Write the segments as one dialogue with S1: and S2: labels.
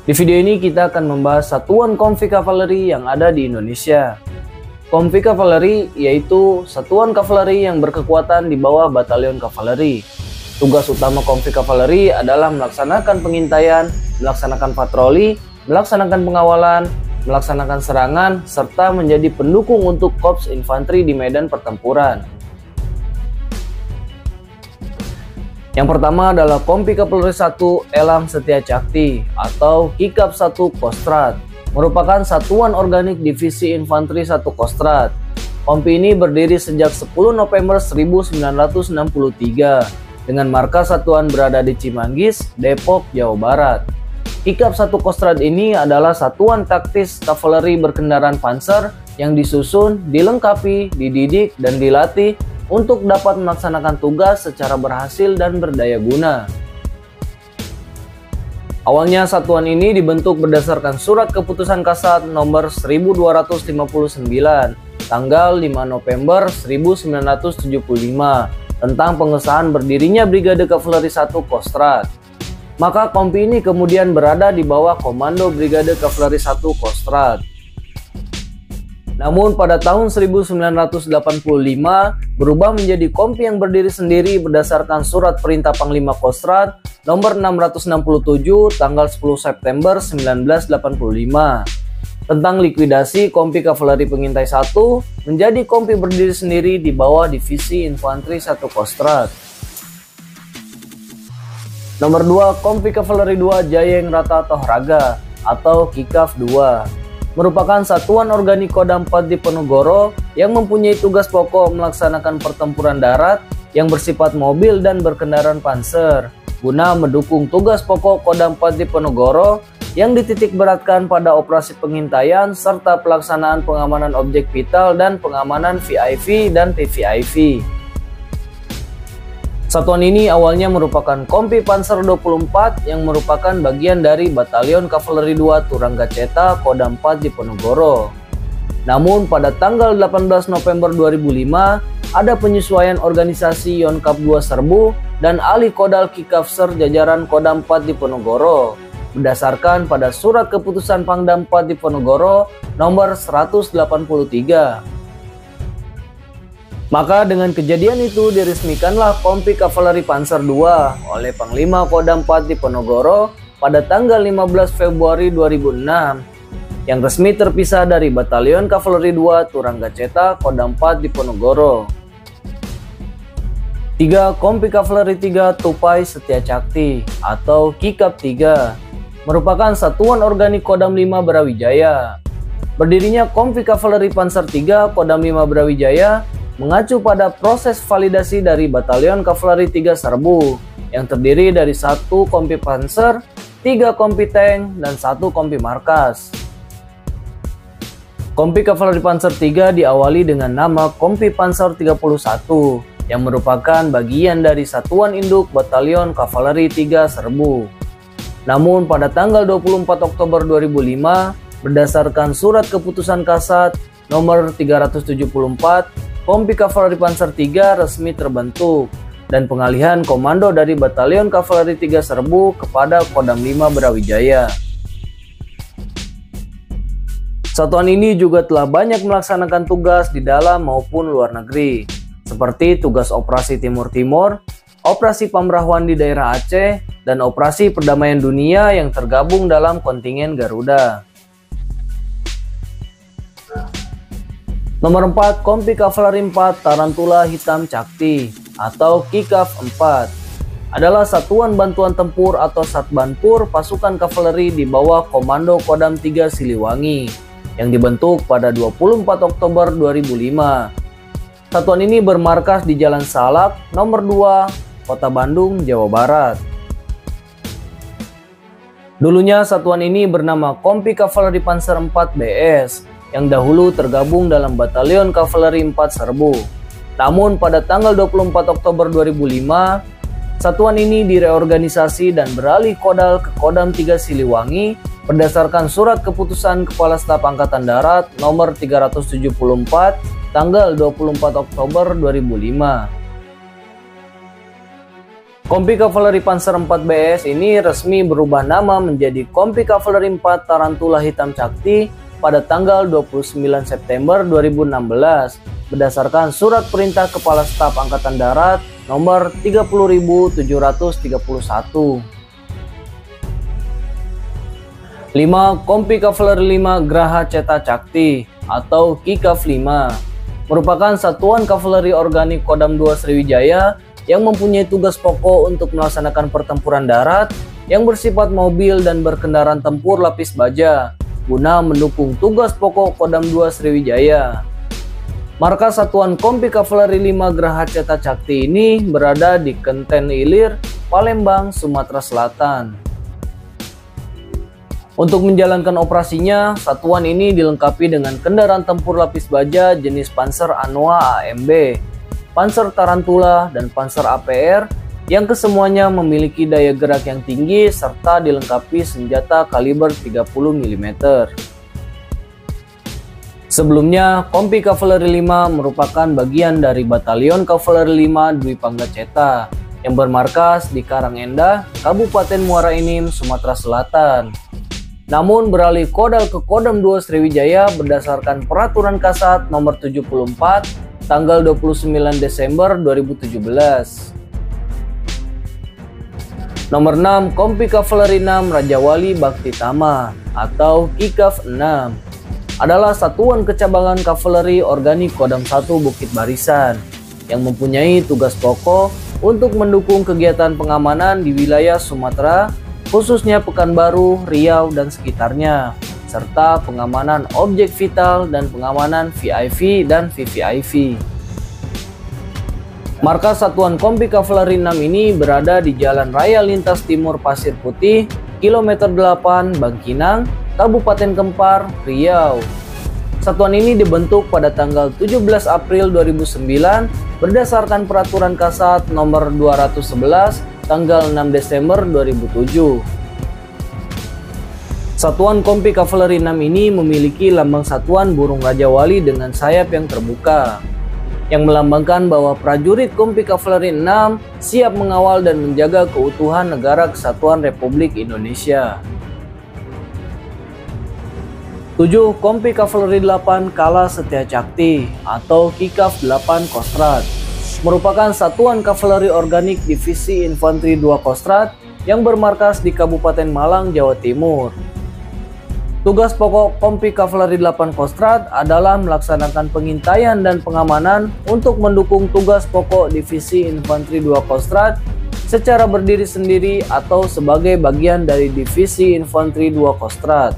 S1: Di video ini kita akan membahas satuan Kompi Kavaleri yang ada di Indonesia. Kompi Kavaleri yaitu satuan kavaleri yang berkekuatan di bawah batalion kavaleri. Tugas utama Kompi Kavaleri adalah melaksanakan pengintaian, melaksanakan patroli, melaksanakan pengawalan, melaksanakan serangan, serta menjadi pendukung untuk Korps Infanteri di medan pertempuran. Yang pertama adalah Kompi Kavaleri 1 Elang Setia Cakti atau Kikap 1 Kostrad, merupakan satuan organik Divisi Infanteri 1 Kostrad. Kompi ini berdiri sejak 10 November 1963 dengan markas satuan berada di Cimanggis, Depok, Jawa Barat. Kikap 1 Kostrad ini adalah satuan taktis kavaleri berkendaraan panser yang disusun, dilengkapi, dididik, dan dilatih untuk dapat melaksanakan tugas secara berhasil dan berdaya guna. Awalnya satuan ini dibentuk berdasarkan Surat Keputusan Kasat nomor 1259 tanggal 5 November 1975 tentang pengesahan berdirinya Brigade Kavaleri 1 Kostrad. Maka Kompi ini kemudian berada di bawah Komando Brigade Kavaleri 1 Kostrad. Namun pada tahun 1985 berubah menjadi Kompi yang berdiri sendiri berdasarkan Surat Perintah Panglima Kostrad nomor 667 tanggal 10 September 1985 tentang likuidasi Kompi Kavaleri Pengintai 1 menjadi Kompi berdiri sendiri di bawah Divisi Infanteri 1 Kostrad. Nomor 2, Kompi Kavaleri 2 Jayeng Rata Tohraga atau Kikaf 2. Merupakan satuan organik Kodam 4 Diponegoro yang mempunyai tugas pokok melaksanakan pertempuran darat yang bersifat mobil dan berkendaraan panser guna mendukung tugas pokok Kodam 4 Diponegoro yang dititik beratkan pada operasi pengintaian serta pelaksanaan pengamanan objek vital dan pengamanan VIP dan VVIP. Satuan ini awalnya merupakan Kompi Panser 24 yang merupakan bagian dari Batalion Kavaleri 2 Turangga Ceta Kodam 4 Diponegoro. Namun pada tanggal 18 November 2005 ada penyesuaian organisasi Yonkap 2 Serbu dan alih kodal Kikafser jajaran Kodam 4 Diponegoro berdasarkan pada Surat Keputusan Pangdam 4 Diponegoro nomor 183. Maka dengan kejadian itu diresmikanlah Kompi Kavaleri Panser 2 oleh Panglima Kodam 4 Diponegoro pada tanggal 15 Februari 2006 yang resmi terpisah dari Batalion Kavaleri 2 Turangga Ceta Kodam 4 Diponegoro. 3. Kompi Kavaleri 3 Tupai Setia Cakti atau Kikap 3 merupakan satuan organik Kodam 5 Brawijaya. Berdirinya Kompi Kavaleri Panser 3 Kodam 5 Brawijaya mengacu pada proses validasi dari Batalion Kavaleri 3 Serbu yang terdiri dari 1 Kompi Panser, 3 Kompi Tank, dan 1 Kompi Markas. Kompi Kavaleri Panser 3 diawali dengan nama Kompi Panser 31 yang merupakan bagian dari Satuan Induk Batalion Kavaleri 3 Serbu. Namun pada tanggal 24 Oktober 2005 berdasarkan Surat Keputusan Kasat nomor 374 Kompi Kavaleri Panser 3 resmi terbentuk dan pengalihan komando dari Batalion Kavaleri 3 Serbu kepada Kodam 5 Brawijaya. Satuan ini juga telah banyak melaksanakan tugas di dalam maupun luar negeri, seperti tugas Operasi Timur Timur, Operasi Pambrahuan di daerah Aceh, dan Operasi Perdamaian Dunia yang tergabung dalam kontingen Garuda. Nomor 4, Kompi Kavaleri 4 Tarantula Hitam Cakti atau Kikaf 4 adalah satuan bantuan tempur atau Satbanpur pasukan kavaleri di bawah Komando Kodam 3 Siliwangi yang dibentuk pada 24 Oktober 2005. Satuan ini bermarkas di Jalan Salak, nomor 2, Kota Bandung, Jawa Barat. Dulunya satuan ini bernama Kompi Kavaleri Panser 4 BS yang dahulu tergabung dalam Batalion Kavaleri 4 Serbu. Namun pada tanggal 24 Oktober 2005, satuan ini direorganisasi dan beralih kodal ke Kodam 3 Siliwangi berdasarkan Surat Keputusan Kepala Staf Angkatan Darat nomor 374 tanggal 24 Oktober 2005. Kompi Kavaleri Panzer IV BS ini resmi berubah nama menjadi Kompi Kavaleri 4 Tarantula Hitam Cakti pada tanggal 29 September 2016 berdasarkan Surat Perintah Kepala Staf Angkatan Darat nomor 30.731. 5. Kompi Kavaleri 5 Graha Ceta Cakti atau KIKAV 5 merupakan satuan kavaleri organik Kodam 2 Sriwijaya yang mempunyai tugas pokok untuk melaksanakan pertempuran darat yang bersifat mobil dan berkendaraan tempur lapis baja guna mendukung tugas pokok Kodam 2 Sriwijaya. Markas Satuan Kompi Kavaleri 5 Graha Ceta Cakti ini berada di Kenten Ilir, Palembang, Sumatera Selatan. Untuk menjalankan operasinya, satuan ini dilengkapi dengan kendaraan tempur lapis baja jenis Panzer Anoa AMB, Panzer Tarantula, dan Panzer APR yang kesemuanya memiliki daya gerak yang tinggi serta dilengkapi senjata kaliber 30 mm. Sebelumnya, Kompi Kavaleri 5 merupakan bagian dari Batalion Kavaleri 5 Dwi Pangga Ceta yang bermarkas di Karangendah, Kabupaten Muara Enim, Sumatera Selatan. Namun beralih kodal ke Kodam 2 Sriwijaya berdasarkan Peraturan Kasat nomor 74 tanggal 29 Desember 2017. Nomor 6, Kompi Kavaleri 6 Raja Wali Bakti Tama atau KIKAV 6 adalah satuan kecabangan kavaleri organik Kodam 1 Bukit Barisan yang mempunyai tugas pokok untuk mendukung kegiatan pengamanan di wilayah Sumatera, khususnya Pekanbaru, Riau, dan sekitarnya, serta pengamanan objek vital dan pengamanan VIP dan VVIP. Markas Satuan Kompi Kavaleri 6 ini berada di Jalan Raya Lintas Timur Pasir Putih, kilometer 8, Bangkinang, Kabupaten Kempar, Riau. Satuan ini dibentuk pada tanggal 17 April 2009 berdasarkan Peraturan Kasat nomor 211 tanggal 6 Desember 2007. Satuan Kompi Kavaleri 6 ini memiliki lambang satuan burung Raja Wali dengan sayap yang terbuka, yang melambangkan bahwa prajurit Kompi Kavaleri 6 siap mengawal dan menjaga keutuhan Negara Kesatuan Republik Indonesia. 7. Kompi Kavaleri 8 Kala Setia Cakti atau KIKAV 8 Kostrad merupakan satuan kavaleri organik Divisi Infanteri 2 Kostrad yang bermarkas di Kabupaten Malang, Jawa Timur. Tugas pokok Kompi Kavaleri 8 Kostrad adalah melaksanakan pengintaian dan pengamanan untuk mendukung tugas pokok Divisi Infanteri 2 Kostrad secara berdiri sendiri atau sebagai bagian dari Divisi Infanteri 2 Kostrad.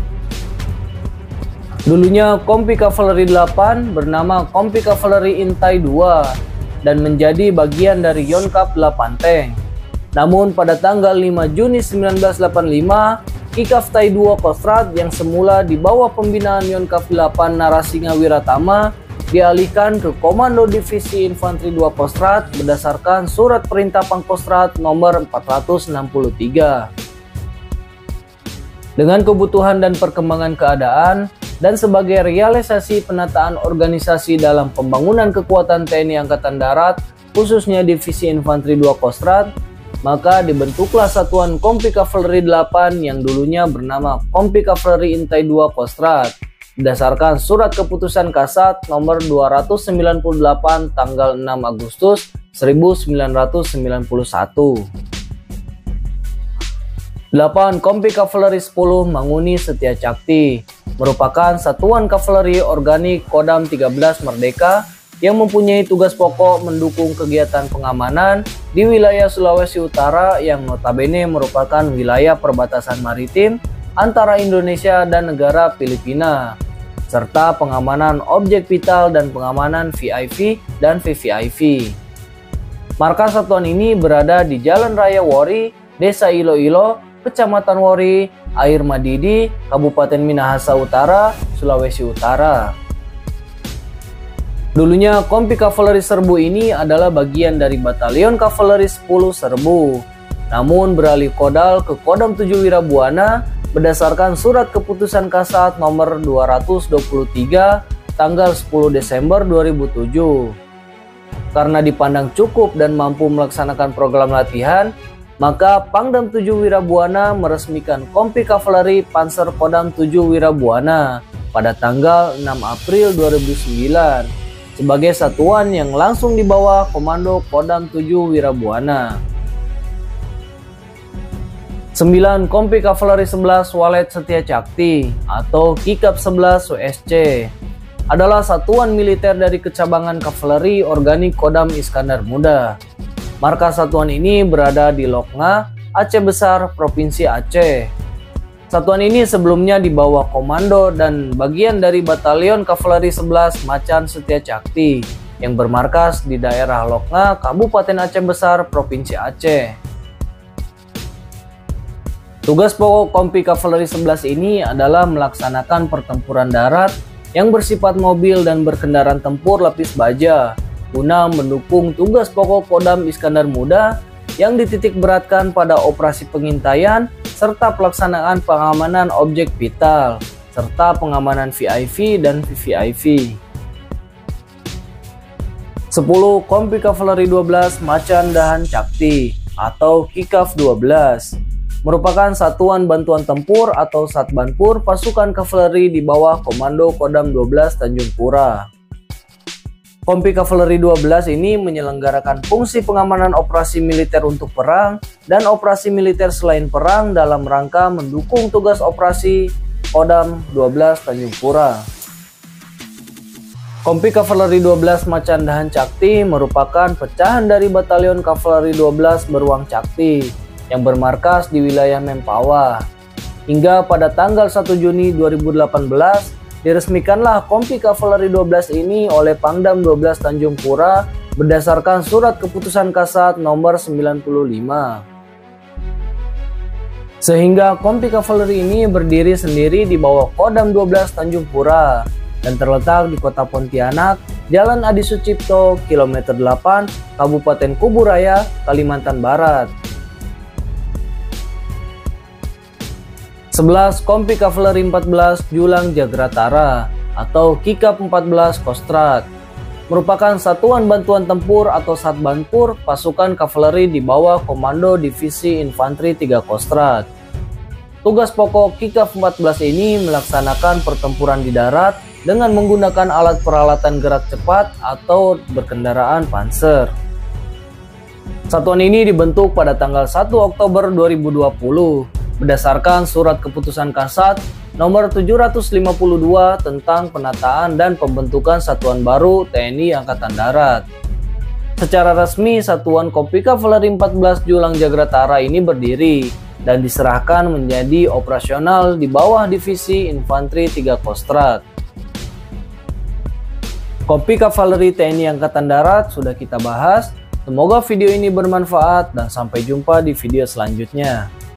S1: Dulunya Kompi Kavaleri 8 bernama Kompi Kavaleri Intai 2 dan menjadi bagian dari Yonkav 8 Tank. Namun pada tanggal 5 Juni 1985, KIKAV Tai 2 Kostrad yang semula di bawah pembinaan Yonkav 8 Narasinga Wiratama dialihkan ke Komando Divisi Infanteri 2 Kostrad berdasarkan Surat Perintah Pangkostrad nomor 463. Dengan kebutuhan dan perkembangan keadaan dan sebagai realisasi penataan organisasi dalam pembangunan kekuatan TNI Angkatan Darat, khususnya Divisi Infanteri 2 Kostrad, maka dibentuklah Satuan Kompi Kavaleri 8 yang dulunya bernama Kompi Kavaleri Intai 2 Kostrad berdasarkan Surat Keputusan Kasat nomor 298 tanggal 6 Agustus 1991. 8. Kompi Kavaleri 10 Manguni Setia Cakti merupakan satuan kavaleri organik Kodam 13 Merdeka yang mempunyai tugas pokok mendukung kegiatan pengamanan di wilayah Sulawesi Utara yang notabene merupakan wilayah perbatasan maritim antara Indonesia dan negara Filipina, serta pengamanan objek vital dan pengamanan VIP dan VVIP. Markas satuan ini berada di Jalan Raya Wori, Desa Iloilo, Kecamatan Wori, Air Madidi, Kabupaten Minahasa Utara, Sulawesi Utara. Dulunya Kompi Kavaleri Serbu ini adalah bagian dari Batalion Kavaleri 10 Serbu, namun beralih kodal ke Kodam 7 Wirabuana berdasarkan Surat Keputusan Kasat nomor 223 tanggal 10 Desember 2007. Karena dipandang cukup dan mampu melaksanakan program latihan, maka Pangdam 7 Wirabuana meresmikan Kompi Kavaleri Panzer Kodam 7 Wirabuana pada tanggal 6 April 2009 sebagai satuan yang langsung di bawah Komando Kodam 7 Wirabuana. 9 Kompi Kavaleri 11 Walet Setia Cakti atau Kikap 11 WSC adalah satuan militer dari kecabangan kavaleri organik Kodam Iskandar Muda. Markas satuan ini berada di Loknga, Aceh Besar, Provinsi Aceh. Satuan ini sebelumnya di bawah komando dan bagian dari Batalion Kavaleri 11 Macan Setia Cakti yang bermarkas di daerah Loknga, Kabupaten Aceh Besar, Provinsi Aceh. Tugas pokok Kompi Kavaleri 11 ini adalah melaksanakan pertempuran darat yang bersifat mobil dan berkendaraan tempur lapis baja guna mendukung tugas pokok Kodam Iskandar Muda yang dititik beratkan pada operasi pengintaian serta pelaksanaan pengamanan objek vital serta pengamanan VIP dan VVIP. 10 Kompi Kavaleri 12 Macan Dahan Cakti atau Kikaf 12 merupakan satuan bantuan tempur atau Satbanpur pasukan kavaleri di bawah Komando Kodam 12 Tanjung Pura. Kompi Kavaleri 12 ini menyelenggarakan fungsi pengamanan operasi militer untuk perang dan operasi militer selain perang dalam rangka mendukung tugas operasi Kodam 12 Tanjung Pura. Kompi Kavaleri 12 Macan Dahan Cakti merupakan pecahan dari Batalion Kavaleri 12 Beruang Cakti yang bermarkas di wilayah Mempawah. Hingga pada tanggal 1 Juni 2018 diresmikanlah Kompi Kavaleri 12 ini oleh Pangdam 12 Tanjung Pura berdasarkan surat keputusan Kasat nomor 95. Sehingga Kompi Kavaleri ini berdiri sendiri di bawah Kodam 12 Tanjung Pura dan terletak di Kota Pontianak, Jalan Adi Sucipto, Kilometer 8, Kabupaten Kuburaya, Kalimantan Barat. 11 Kompi Kavaleri 14 Julang Jagratara atau Kikap 14 Kostrat merupakan satuan bantuan tempur atau Satbanpur pasukan kavaleri di bawah Komando Divisi Infanteri 3 Kostrat. Tugas pokok Kikap 14 ini melaksanakan pertempuran di darat dengan menggunakan alat peralatan gerak cepat atau berkendaraan panser. Satuan ini dibentuk pada tanggal 1 Oktober 2020 berdasarkan surat keputusan Kasat nomor 752 tentang penataan dan pembentukan satuan baru TNI Angkatan Darat. Secara resmi, satuan Kompi Kavaleri 14 Julang Jagratara ini berdiri dan diserahkan menjadi operasional di bawah Divisi Infanteri 3 Kostrat. Kompi Kavaleri TNI Angkatan Darat sudah kita bahas. Semoga video ini bermanfaat dan sampai jumpa di video selanjutnya.